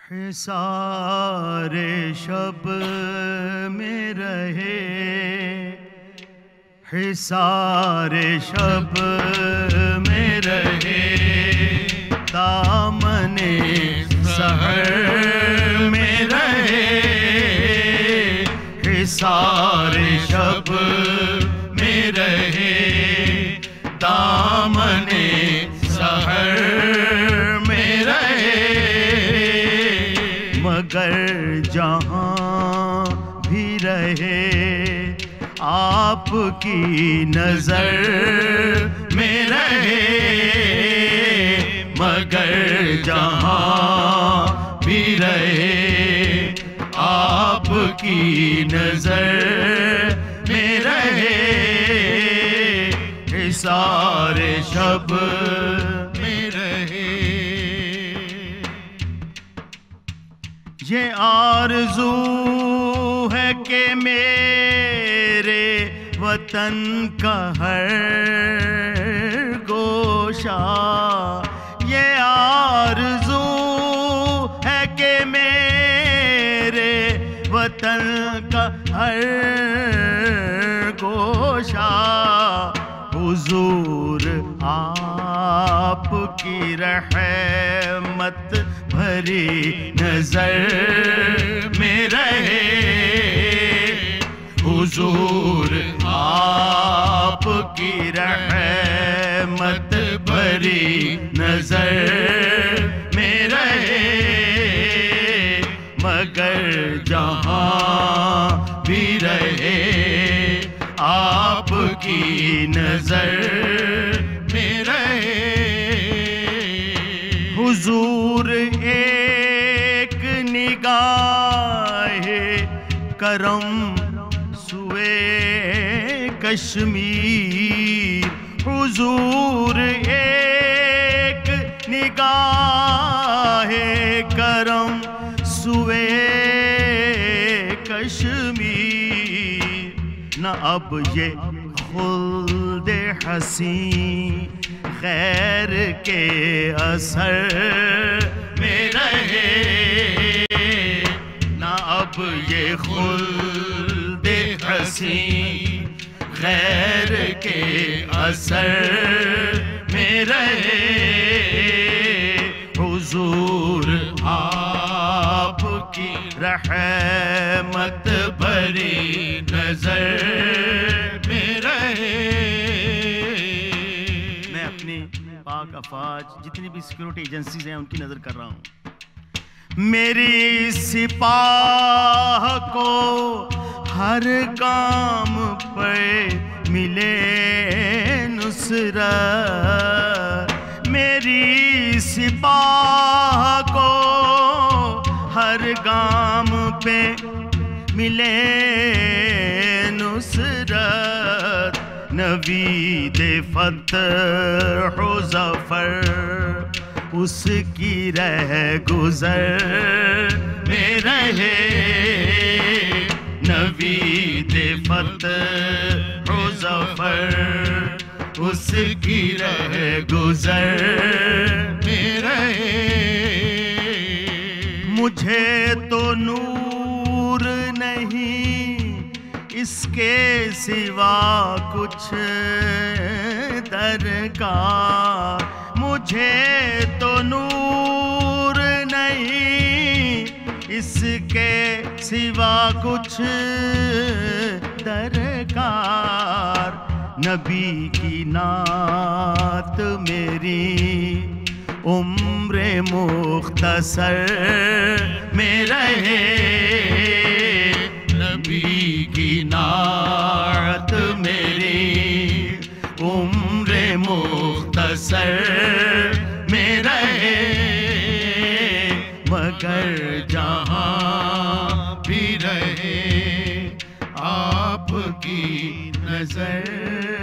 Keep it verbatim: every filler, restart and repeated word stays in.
हिसारे शब में रहे, हिसारे शब में रहे, दामने सहर में रहे, हिसारे शब में रहे, दामने सहर में रहे, मगर जहाँ भी रहे आपकी नजर में रहे, मगर जहाँ भी रहे आपकी नजर में रहे, सारे शब में रहे। ये आरज़ू है कि मेरे वतन का हर गोशा, ये आरज़ू है कि मेरे वतन का हर गोशा, हुजूर आपकी रहमत भरी नजर में रहे, हुजूर आपकी रहमत भरी नजर में रहे, मगर जहाँ भी रहे आपकी नजर में रहे, हुजूर एक निगाहे करम सुए कश्मीर, हुजूर एक निगाहे करम सुए कश्मीर, न अब ये खुल्दे हसी खैर के असर में रहे, न अब ये खुल्दे हसी खैर के असर में रहे, हुजूर आपकी रहमत भरी नजर में रहे। मैं अपनी पाक अफवाज जितनी भी सिक्योरिटी एजेंसीज हैं उनकी नजर कर रहा हूँ, मेरी सिपाह को हर काम पे मिले नुसरत, मेरी सिपाह को हर गाम पे मिले नुसरत, नवीद फतह ज़फ़र उसकी रह गुज़र में रहे, नवीद फतह ज़फ़र उसकी रह गुज़र में रहे, मुझे तो नूर नहीं इसके सिवा कुछ दरकार, मुझे तो नूर नहीं इसके सिवा कुछ दरकार, नबी की नात मेरी उम्रे मुख्तसर में रहे, नबी की नात मेरी उम्रे मुख्तसर में रहे, मगर जहाँ भी रहे आपकी नजर